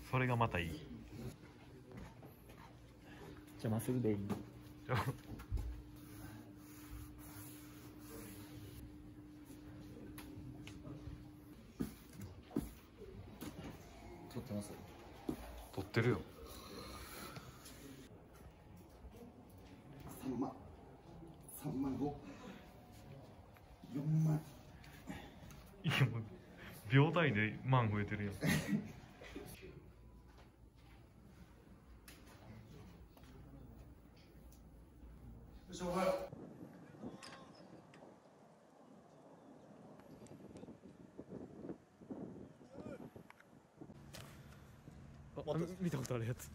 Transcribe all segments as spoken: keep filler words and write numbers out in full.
それがまたいい。 邪魔するでいい。撮ってます。 撮ってるよ。 三万、三万五、四万。 いやもう秒単位で万増えてるやん。見たことあるやつ。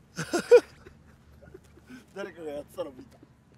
誰かがやってたの見た。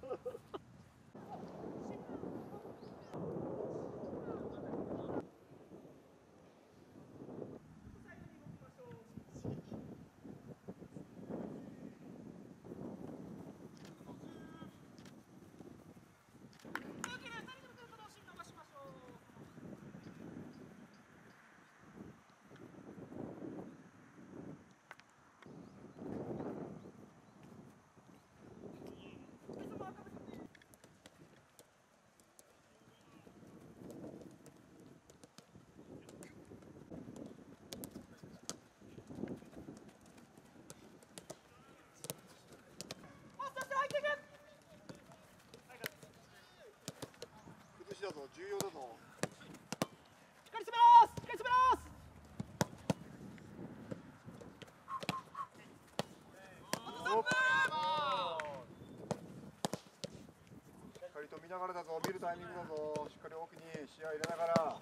だぞ、重要だぞ。しっかり滑らす、しっかり滑らす。しっかりと見ながらだぞ、見るタイミングだぞ。しっかり奥に視野入れながら。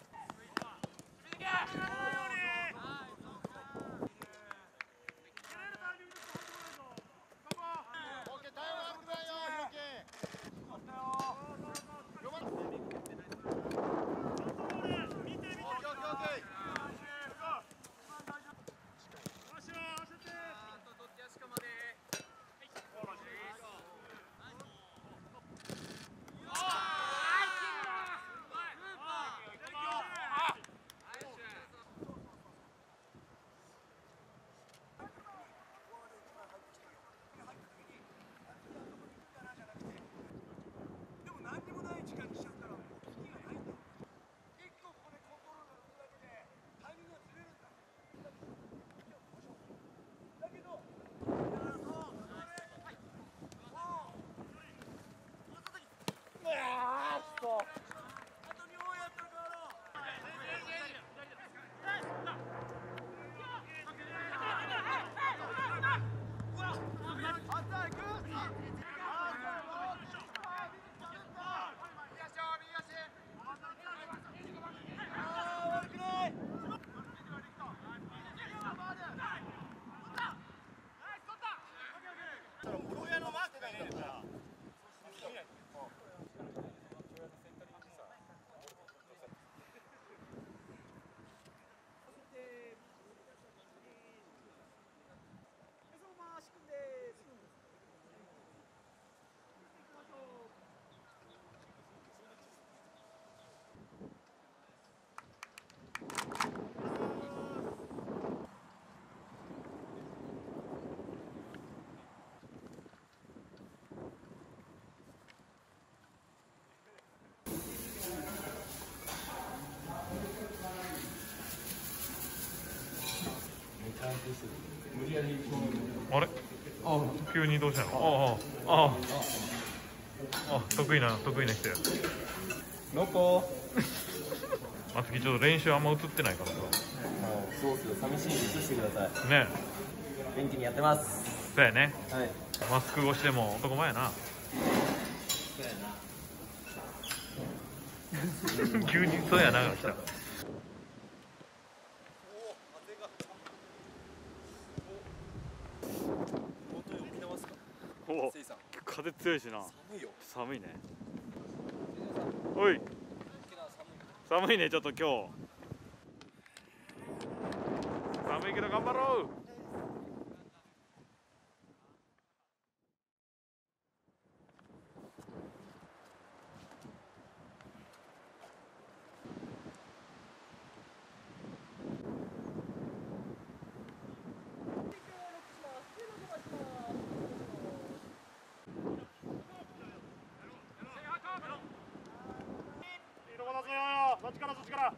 あれ、急にどうしたの。あああああ、得意な得意な人や。 どこ松木ちょっと練習あんま映ってないからさ。 そうっすよ、寂しいんで映してくださいね。 元気にやってます。 そうやね。 はい、 マスク越しでも男前やな。 そうやな。 急にそうやなが来た。おお、風強いしな。寒いよ。寒いね。おい。寒いね、ちょっと今日。寒いけど頑張ろう。 っちからそっちから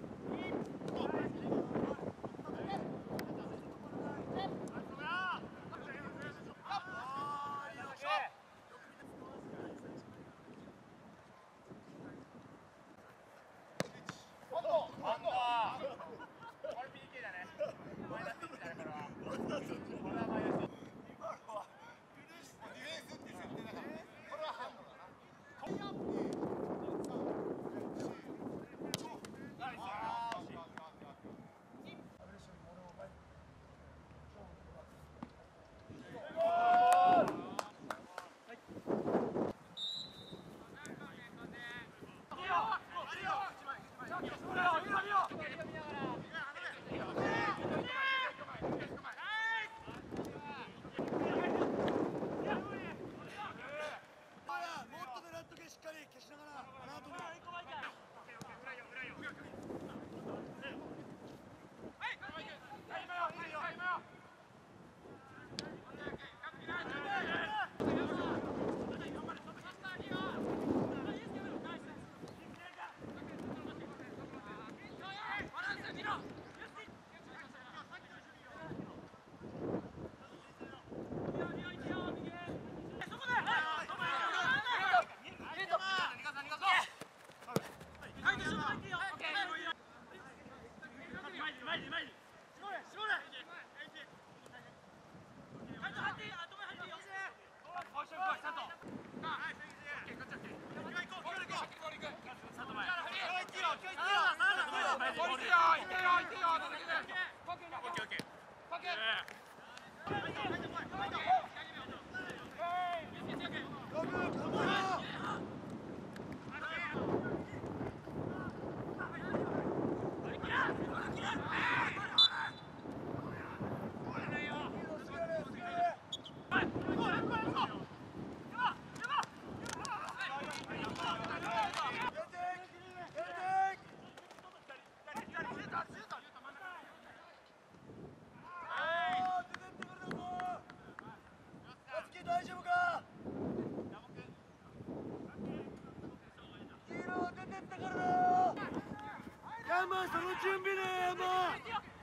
その準備ね、もう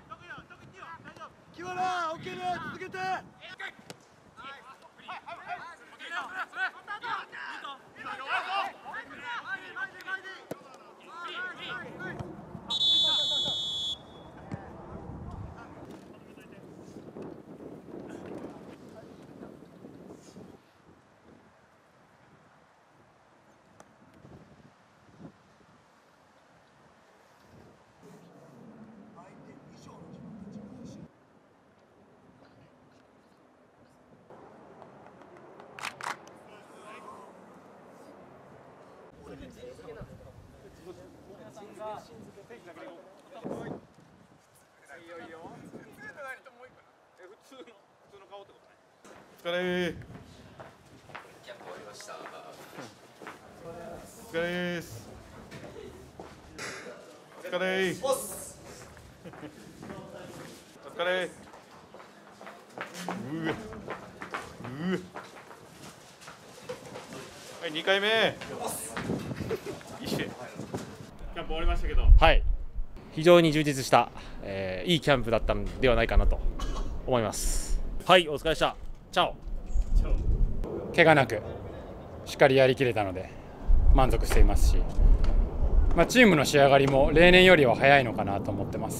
木原、オッケーね、続けてお疲れ。 キャンプ終わりました。 お疲れです。お疲れ。お疲れ。うわ。うわ。はい、にかいめ。一緒。キャンプ終わりましたけど。 はい。非常に充実した、えー、いいキャンプだったのではないかなと思います。はい、お疲れでした。チャオ。 怪我なくしっかりやりきれたので満足していますし、まあ、チームの仕上がりも例年よりは早いのかなと思ってます。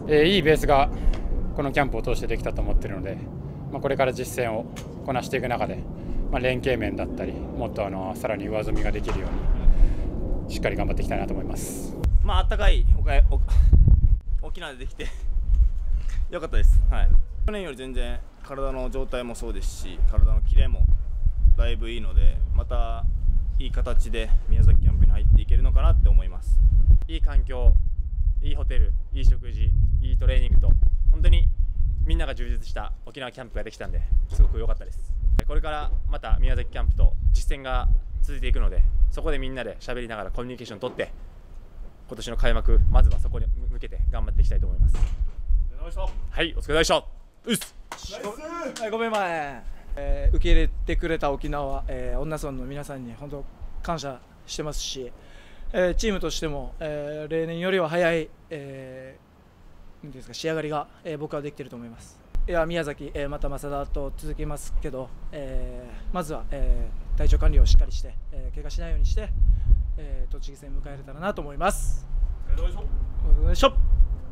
えー、いいベースがこのキャンプを通してできたと思っているので、まあ、これから実践をこなしていく中で、まあ、連携面だったりもっとあのさらに上積みができるようにしっかり頑張っていきたいなと思います。 まあ、あったかいおかえお沖縄でできてよかったです。はい、去年より全然体の状態もそうですし、体のキレもだいぶいいので、またいい形で宮崎キャンプに入っていけるのかなって思います。 いい環境、いいホテル、いい食事、いいトレーニングと本当にみんなが充実した沖縄キャンプができたんですごく良かったです。これからまた宮崎キャンプと実践が続いていくので、そこでみんなで喋りながらコミュニケーションを取って今年の開幕、まずはそこに向けて頑張っていきたいと思います。はい、お疲れ様でした。うっす。 はい、ごめん前、えー、受け入れてくれた沖縄、えー、恩納村の皆さんに本当感謝してますし、 えーチームとしても、えー例年よりは早い、えーなんていうんですか、仕上がりが、えー僕はできていると思います。いや宮崎、えーまた増田と続けますけど、えーまずは、えー体調管理をしっかりして、えー怪我しないようにして、えー栃木戦迎えれたらなと思います。 お疲れ様でしょ。 お疲れ様でしょ。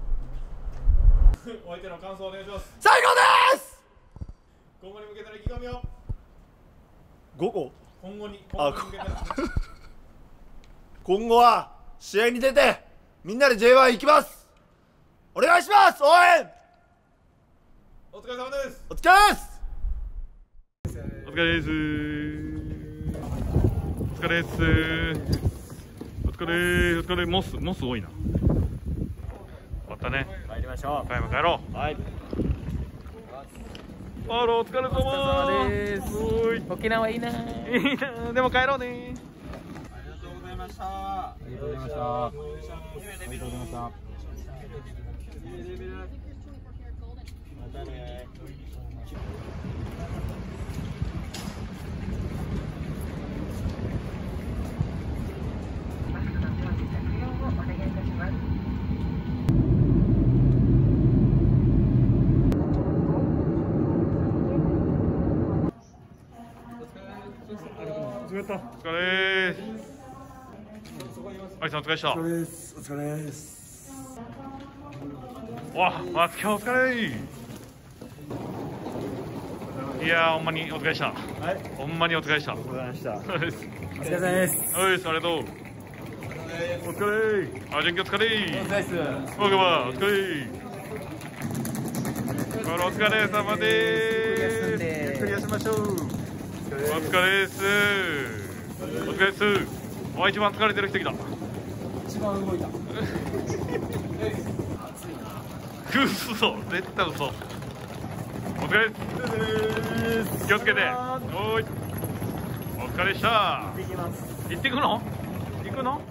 お相手の感想お願いします。 最高です。 今後に向けての意気込みを。 午後今後にあ今後に向けての今後は試合に出てみんなで ジェイワン 行きます。お願いします。応援お疲れ様です。 お疲れですお疲れです。お疲れです。お疲れ、お疲れ、モス、モス多いな。終わったね。 帰りましょ帰ろう、帰ろう。 う。はい。 あら、お疲れ様です。おい。 沖縄いいな。 いいな、でも帰ろうね。 ありがとうございました。ありがとうございました。ありがとうございました。 またね。 お疲れーす。アリさんお疲れでした。 お疲れですお疲れです。 わ、松木お疲れー。いやー、ほんまにお疲れでした。はい。ほんまにお疲れでした。お疲れ様でした。お疲れ様です。はい、ありがとう。お疲れー。あ、準備お疲れー。お疲れです。お疲れー。お疲れ様でーす。ゆっくり休みましょう。お疲れです。お疲れです。お、一番疲れてる人来た。 一番動いた。 嘘、絶対嘘。お疲れです。気をつけて。おーい。お疲れでした。行ってくの？行くの？